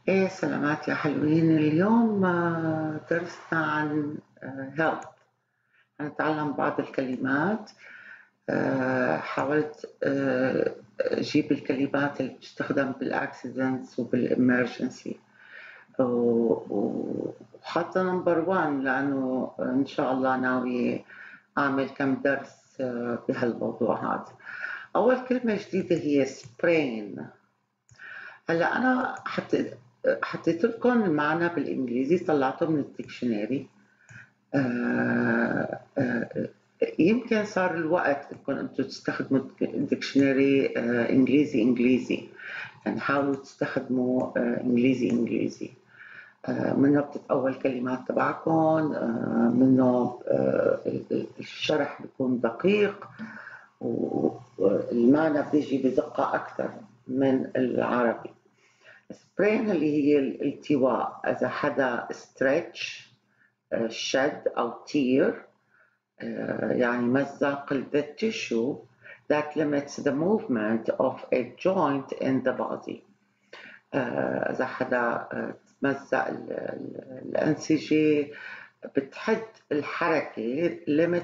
ايه سلامات يا حلوين. اليوم درسنا عن health. هنتعلم بعض الكلمات. حاولت اجيب الكلمات اللي بتستخدم بالاكسيدنتس وبالامرجنسي، وحاطة نمبر 1 لانه ان شاء الله ناوي اعمل كم درس بهالموضوع هذا. اول كلمة جديدة هي sprain. هلا انا حطيت لكم المعنى بالانجليزي، طلعته من الديكشنري. يمكن صار الوقت انكم انتم تستخدموا الديكشنري انجليزي، يعني حاولوا تستخدموا انجليزي. منه بتتقوى الكلمات تبعكم، منه الشرح بيكون دقيق، والمعنى بيجي بدقة أكثر من العربي. سبرين اللي هي الالتواء، إذا حدا ستريتش شد أو تير، يعني مزق the tissue that limits the movement of a joint in the body. إذا حدا تمزق الأنسجة بتحد الحركة،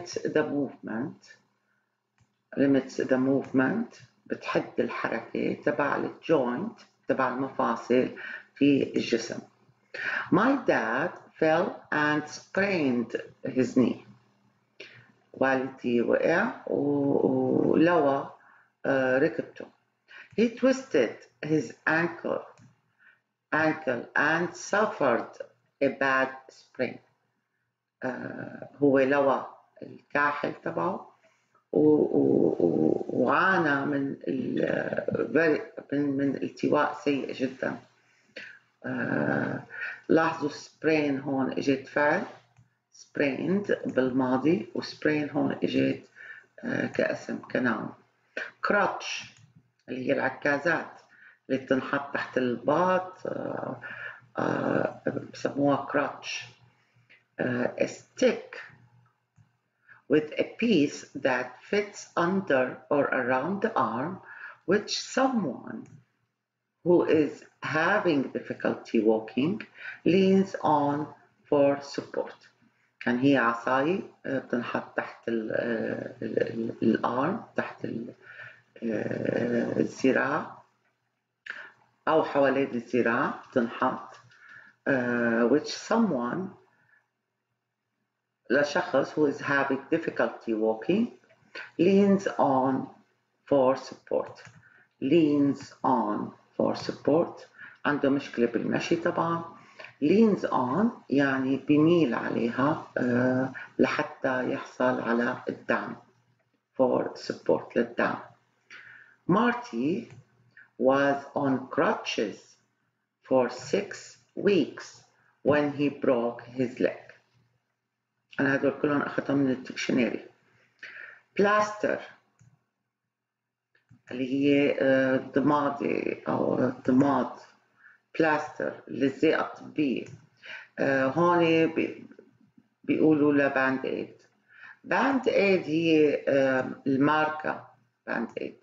limits the movement، بتحد الحركة تبع الجوينت، تبع المفاصل في الجسم. My dad fell and sprained his knee. والدي وقع ولوى ركبته. He twisted his ankle and suffered a bad sprain. هو لوى الكاحل تبعه وعانى من التواء سيء جدا. لاحظوا sprain هون اجت فعل sprained بالماضي، وسبرين هون اجت كاسم كنوم. crutch اللي هي العكازات اللي بتنحط تحت الباط، بسموها crutch. A stick with a piece that fits under or around the arm, which someone who is having difficulty walking leans on for support. كان هي عصاية بتنحط تحت الارم، تحت الذراع أو حوالين الذراع بتنحط، which someone لشخص who is having difficulty walking leans on for support. عنده مشكلة بالمشي طبعا. leans on يعني بيميل عليها لحتى يحصل على الدعم، for support للدعم. Marty was on crutches for 6 weeks when he broke his leg. أنا هدول كلهم أخذتهم من الديكشنري. plaster اللي هي ضمادة أو ضماد، بلاستر اللزاقة الطبية. هون بيقولوا له باند ايد. باند ايد هي الماركة، باند ايد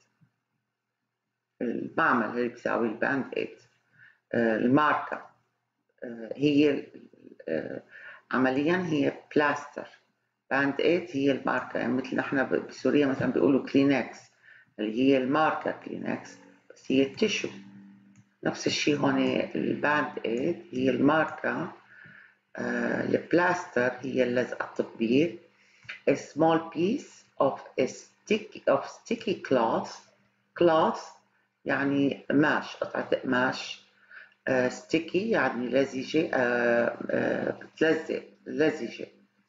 المعمل اللي بيساوي الباند ايد. الماركة هي عمليا هي بلاستر، باند ايد هي الماركة. يعني مثل نحن بسوريا مثلا بيقولوا كلينكس اللي هي الماركة كلينكس، بس هي التشو. نفس الشيء هون الباند ايد هي الماركة. البلاستر هي اللزقة الطبية. a small piece of sticky cloth يعني قماش، قطعة قماش. sticky يعني لزجة، بتلزق، لزجة.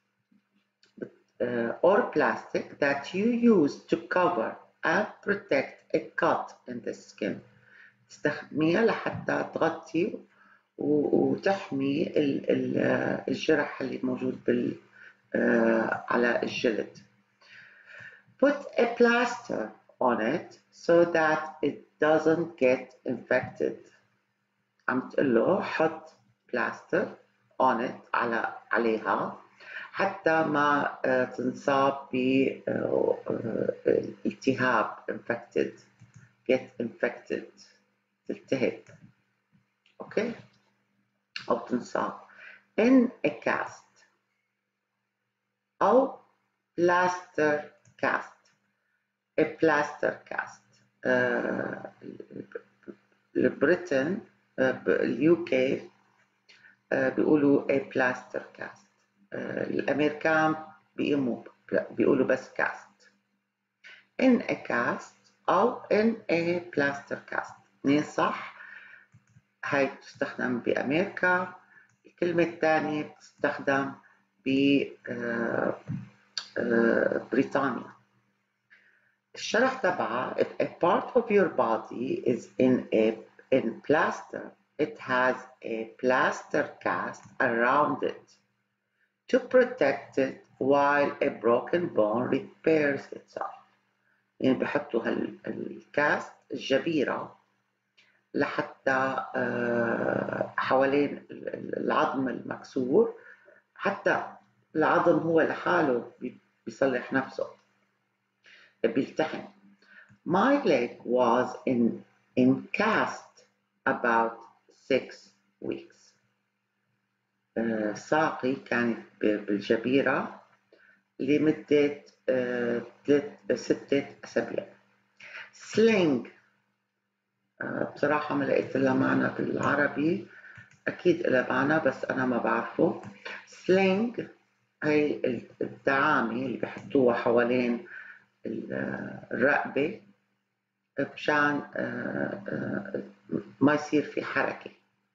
or plastic that you use to cover and protect a cut in the skin. تستخدميها لحتى تغطي وتحمي الجرح اللي موجود على الجلد. Put a plaster on it so that it doesn't get infected. عم تقول له حط plaster on it عليها حتى ما تنصاب بالتهاب infected، get infected، تلتهب. اوكي. أو تنصاب in a cast أو plaster cast. a plaster cast. البريتن اليو كي بيقولوا a plaster cast. الأمريكان بيقولوا بس cast. in a cast أو in a plaster cast. اثنين صح. هاي بتستخدم بأمريكا. الكلمة الثانية بتستخدم ببريطانيا. الشرح تبعها if a part of your body is in plaster it has a plaster cast around it to protect it while a broken bone repairs itself. يعني بحطوا هالكاست الجبيرة لحتى حوالين العظم المكسور حتى العظم هو لحاله بيصلح نفسه بيلتحم. My leg was in cast about 6 weeks. ساقي كانت بالجبيرة لمدة 6 أسابيع. sling بصراحة ما لقيت لها معنى بالعربي. أكيد لها معنى بس أنا ما بعرفه. sling هي الدعامة اللي بحطوها حوالين الرقبة مشان ما يصير في حركة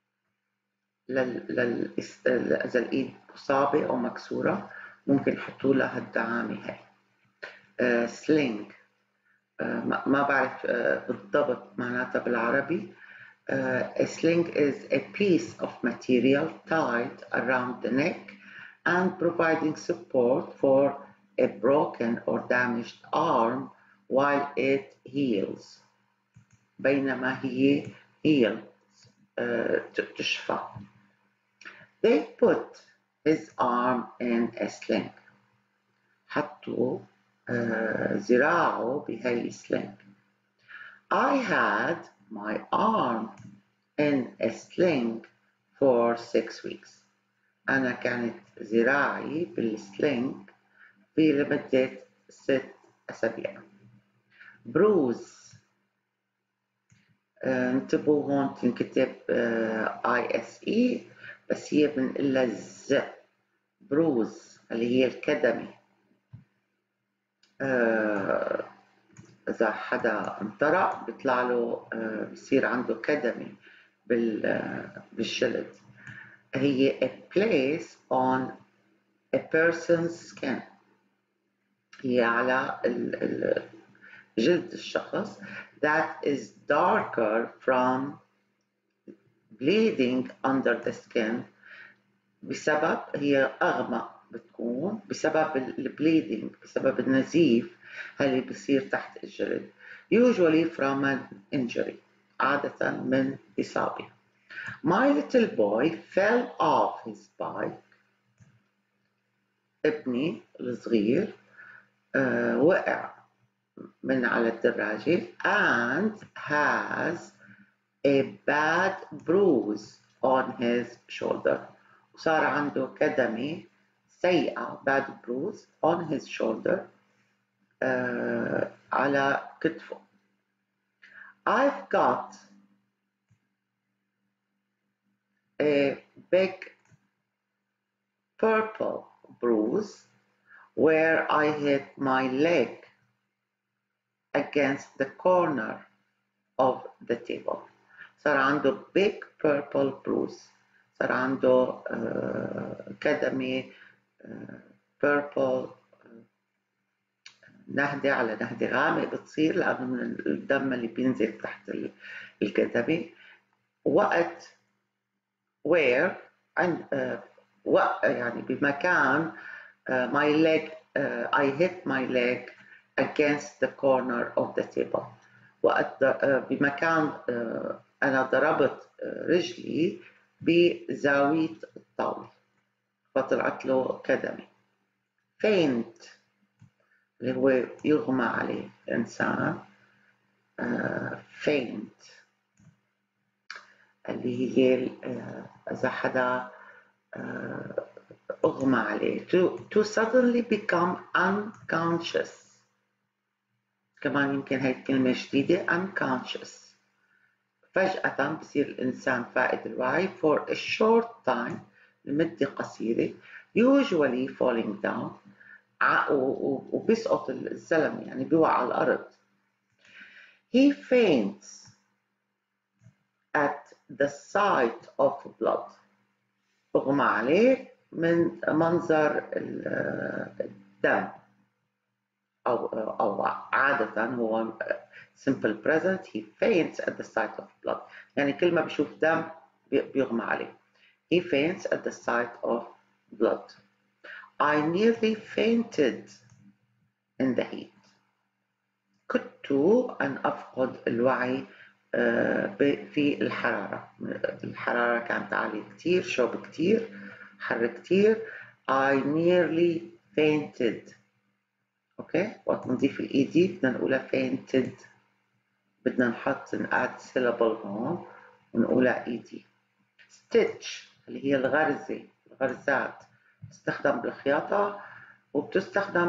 إذا الإيد مصابة أو مكسورة ممكن يحطوا لها الدعامة هاي. sling ما بعرف بالضبط معناتها بالعربي. A sling is a piece of material tied around the neck and providing support for a broken or damaged arm while it heals. بينما هي heals تشفى. They put his arm in a sling. حطوا ذراعه بهي sling. I had my arm in a sling for 6 weeks. أنا كانت ذراعي بالسلينج في لمدة 6 أسابيع. bruise انتبهوا هون تنكتب ISE بس هي بنقلها الز. bruise اللي هي الكدمة. إذا حدا انطرق بيطلع له بصير عنده كدمة بالجلد. هي a place on a person's skin. هي على جلد الشخص that is darker from bleeding under the skin. بسبب هي أغمق بتكون بسبب البليدنج بسبب النزيف اللي بيصير تحت الجلد. usually from an injury عادة من إصابة. My little boy fell off his bike. ابني الصغير وقع من على الدراجة and has a bad bruise on his shoulder. وصار عنده كدمة سيئة bad bruise on his shoulder على كتفه. I've got a big purple bruise where I hit my leg against the corner of the table. صار عنده big purple bruise. صار عنده كدمة purple نهدة على نهدة غامق بتصير لأنه من الدم اللي بينزل تحت الكدمة. وقت where يعني بمكان my leg I hit my leg against the corner of the table. وقت بمكان أنا ضربت رجلي بزاوية الطاولة فطلعت له كدمة. faint اللي هو يغمى عليه الإنسان. faint اللي هي إذا حدا أغمى عليه. to suddenly become unconscious. كمان يمكن هاي الكلمة جديدة unconscious. فجأة بصير الإنسان فائد الوعي for a short time لمدة قصيرة usually falling down وبيسقط الزلمة يعني بيوقع على الأرض. He faints at the sight of blood. أغمى عليه من منظر الدم أو عادة هو simple present. He faints at the sight of blood. يعني كل ما بيشوف دم بيغمى عليه. He faints at the sight of blood. I nearly fainted in the heat. كدت أن أفقد الوعي في الحرارة. الحرارة كانت عالية كتير، شوب كتير، حر كتير. I nearly fainted. اوكي، وقت نضيف الاي دي بدنا نقولها fainted، بدنا نحط add syllable هون ونقولها اي دي. stitch اللي هي الغرزة، الغرزات تستخدم بالخياطة وبتستخدم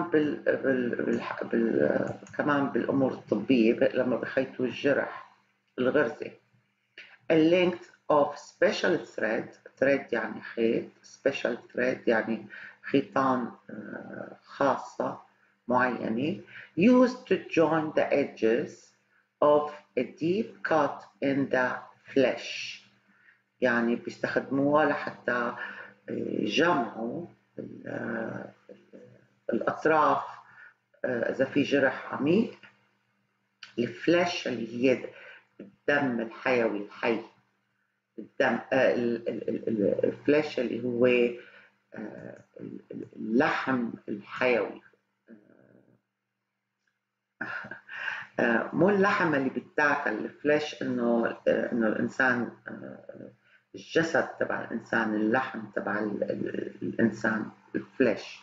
كمان بالأمور الطبية لما بخيطوا الجرح. الغرزة. a length of special thread. thread يعني خيط، special thread يعني خيطان خاصة معينة used to join the edges of a deep cut in the flesh. يعني بيستخدموها لحتى يجمعوا الأطراف إذا في جرح عميق. الفلاش اللي هي الدم الحيوي الحي، الدم الفلاش اللي هو اللحم الحيوي، مو اللحم اللي بيتاكل. الفلاش انه الانسان، الجسد تبع الانسان، اللحم تبع الانسان، الفلاش.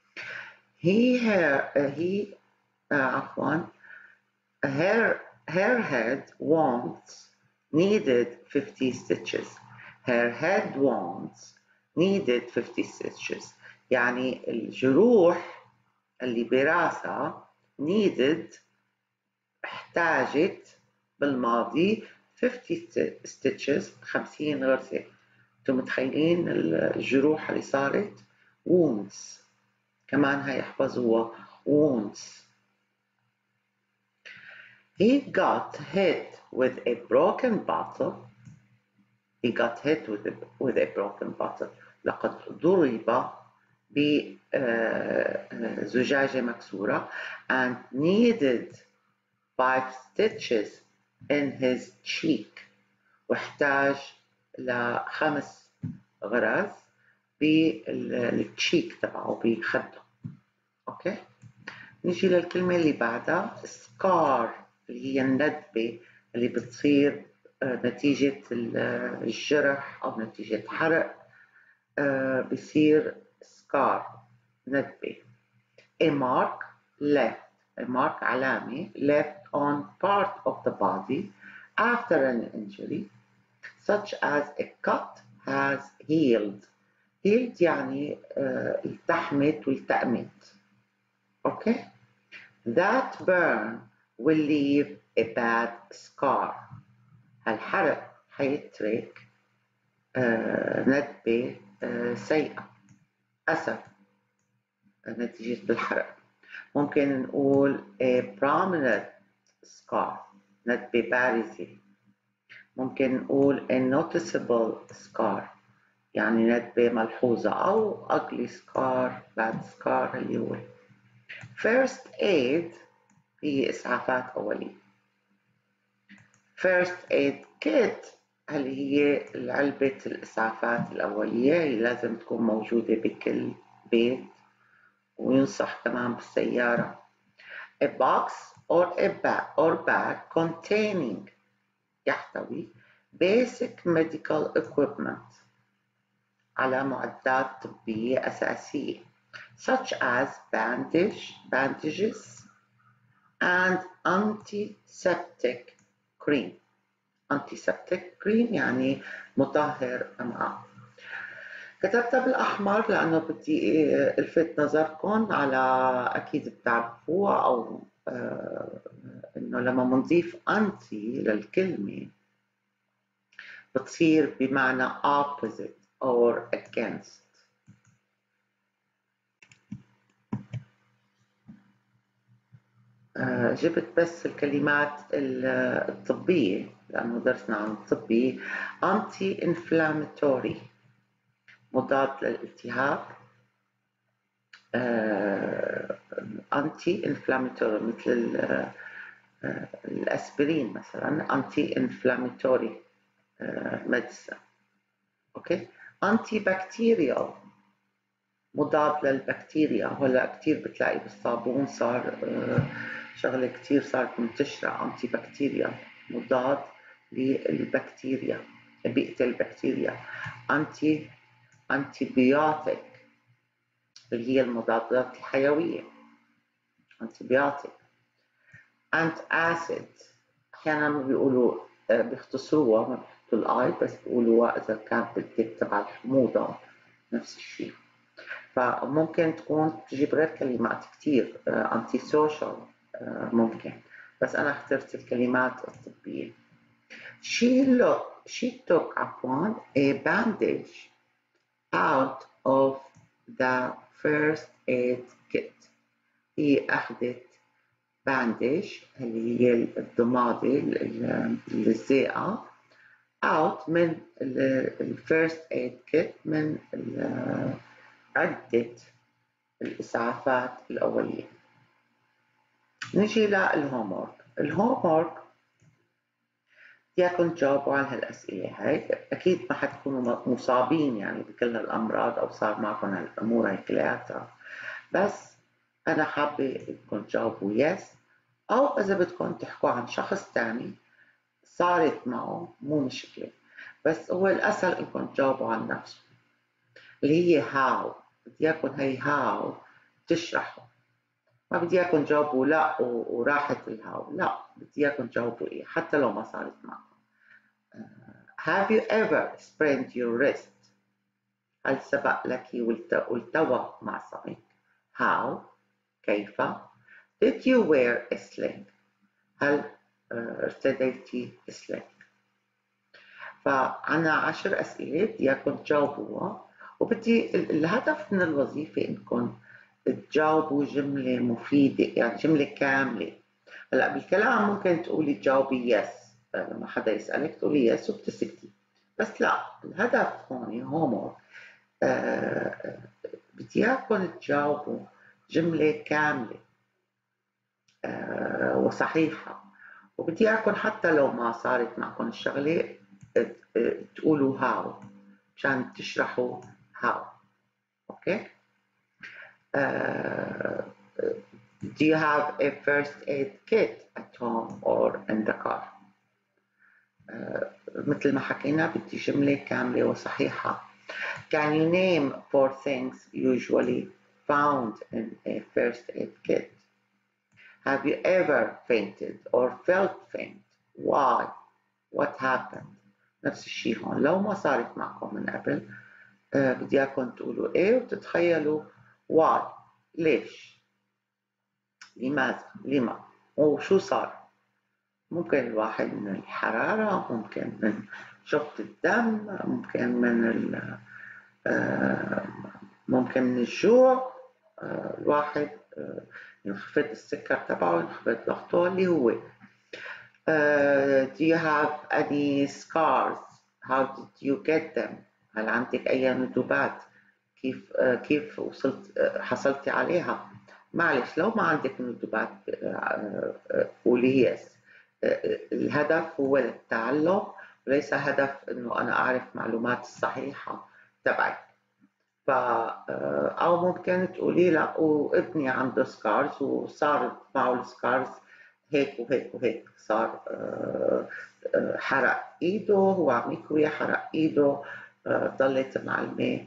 her head wounds needed 50 stitches. her head wounds needed 50 stitches. يعني الجروح اللي براسها needed احتاجت بالماضي 50 stitches 50 غرزة. انتم متخيلين الجروح اللي صارت؟ wounds كمان هاي احفظوها wounds. He got hit with a broken bottle. He got hit with a broken bottle. لقد ضرب بزجاجة مكسورة and needed 5 stitches in his cheek. واحتاج ل5 غرز بالتشيك تبعه، بخده. اوكي، نيجي للكلمة اللي بعدها scar اللي هي الندبة اللي بتصير نتيجة الجرح أو نتيجة حرق، بصير scar ندبة. a mark left. a mark علامة left on part of the body after an injury such as a cut has healed. healed يعني التحمت والتأمت. اوكي. that burn will leave a bad scar. هالحرق حيترك ندبة سيئة، أثر نتيجة بالحرق. ممكن نقول a prominent scar ندبة بارزة. ممكن نقول a noticeable scar يعني ندبة ملحوظة، أو ugly scar bad scar اللي هو first aid هي إسعافات أولية. first aid kit اللي هي علبة الإسعافات الأولية، هي لازم تكون موجودة بكل بيت وينصح كمان بالسيارة. a box or bag containing يحتوي basic medical equipment على معدات طبية أساسية such as bandages and antiseptic cream. antiseptic cream يعني مطهر أمعاء. كتبتها بالأحمر لأنه بدي ألفت نظركم على، أكيد بتعرفوها أو إنه لما منضيف أنتي للكلمة بتصير بمعنى opposite or against. جبت بس الكلمات الطبية لأنه درسنا عن الطبي. anti inflammatory مضاد للالتهاب، anti inflammatory مثل الأسبرين مثلا anti inflammatory medicine. اوكي. anti bacterial مضاد للبكتيريا، وهلا كثير بتلاقي بالصابون صار شغله كثير صارت منتشره، انتي بكتيريا مضاد للبكتيريا، بيئه البكتيريا. انتي بيوتيك اللي هي المضادات الحيويه، انتي بيوتيك. انت اسيد احيانا بيقولوا بيختصروها ما بيحطوا الاي بس بيقولوها اذا كانت بدك تبع الحموضه نفس الشيء. فممكن تكون تجيب غير كلمات كتير، انتي سوشيال ممكن، بس انا اخترت الكلمات الطبية. she took عفوا a bandage out of the first aid kit. هي اخذت بانديج اللي هي الضمادة الزائقة out من الفيرست ايد كيت، من عدة الإسعافات الأولية. نجي للهومورك. الهومورك بديكم تجاوبوا على هالأسئلة هاي، أكيد ما حتكونوا مصابين يعني بكل هالأمراض أو صار معكم هالأمور هاي كلياتها، بس أنا حابة إنكم تجاوبوا يس، أو إذا بدكم تحكوا عن شخص تاني صارت معه مو مشكلة، بس هو الأسهل إنكم تجاوبوا عن نفسكم اللي هي هاو. بدي اياكم هي هاو تشرحوا، ما بدي اياكم تجاوبوا لا وراحت الهاو، لا بدي اياكم تجاوبوا ايه حتى لو ما صارت معكم. Have you ever sprained your wrist؟ هل سبق لك والتوى مع صميك؟ How؟ كيف؟ Did you wear a sling؟ هل ارتديتي سلينج؟ فعنا 10 أسئلة بدي اياكم تجاوبوها، وبدي الهدف من الوظيفة انكم تجاوبوا جملة مفيدة يعني جملة كاملة. هلا بالكلام ممكن تقولي تجاوبي يس، لما حدا يسألك تقولي يس وبتسكتي، بس لا، الهدف هون هومورك بدي اياكم تجاوبوا جملة كاملة وصحيحة، وبدي اياكم حتى لو ما صارت معكم الشغلة تقولوا هاو مشان تشرحوا هاو. اوكي. Do you have a first aid kit at home or in the car؟ مثل ما حكينا بدي جملة كاملة وصحيحة. Can you name 4 things usually found in a first aid kit؟ Have you ever fainted or felt faint؟ Why؟ What happened؟ نفس الشيء هون، لو ما صارت معكم من قبل بدي اياكم تقولوا ايه وتتخيلوا why، ليش، لماذا، لما، وشو صار. ممكن الواحد من الحرارة، ممكن من شفط الدم، ممكن من ممكن من الجوع، الواحد ينخفض السكر تبعه، ينخفض ضغطه اللي هو. Do you have any scars؟ How did you get them؟ هل عندك أي ندوبات؟ كيف وصلت حصلتي عليها؟ معلش لو ما عندك ندوبات قولي يس. الهدف هو التعلم وليس هدف انه انا اعرف معلومات الصحيحة تبعي. او ممكن تقولي لا وابني عنده سكارز وصار معه السكارز هيك وهيك وهيك، صار حرق ايده، هو عم يكوي حرق ايده، ضلت معلمة،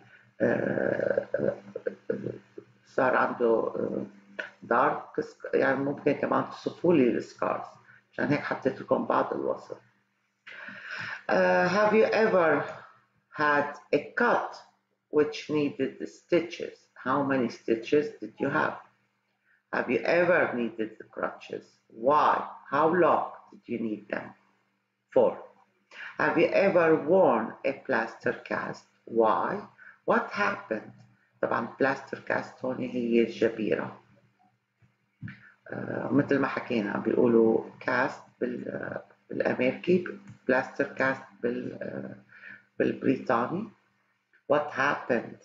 صار عنده دارك، يعني ممكن كمان تصفوا لي السكارز، عشان هيك حطيت لكم بعض الوصف. Have you ever had a cut which needed the stitches? How many stitches did you have? Have you ever needed the crutches? Why? How long did you need them for? Have you ever worn a plaster cast? Why? What happened؟ طبعا plaster cast هون هي الجبيرة. مثل ما حكينا بيقولوا كاست بالامريكي، بلاستر كاست بالبريطاني. What happened?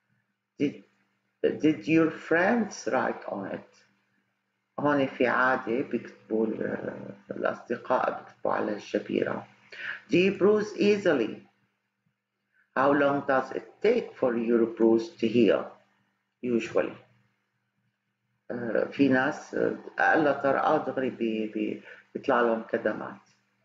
Did your friends write on it? هون في عادة بيكتبوا الأصدقاء بيكتبوا على الجبيرة. Do you bruise easily? How long does it take for your bruise to heal? Usually. في ناس أقل طرقة دغري بيطلع لهم كدمات.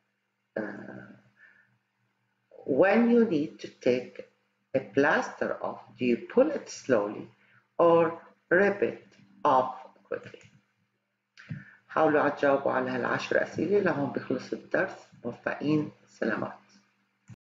When you need to take a plaster off, do you pull it slowly or rip it off quickly? حاولوا تجاوبوا على هال10 أسئلة لهون بيخلص الدرس. موفقين، سلامات.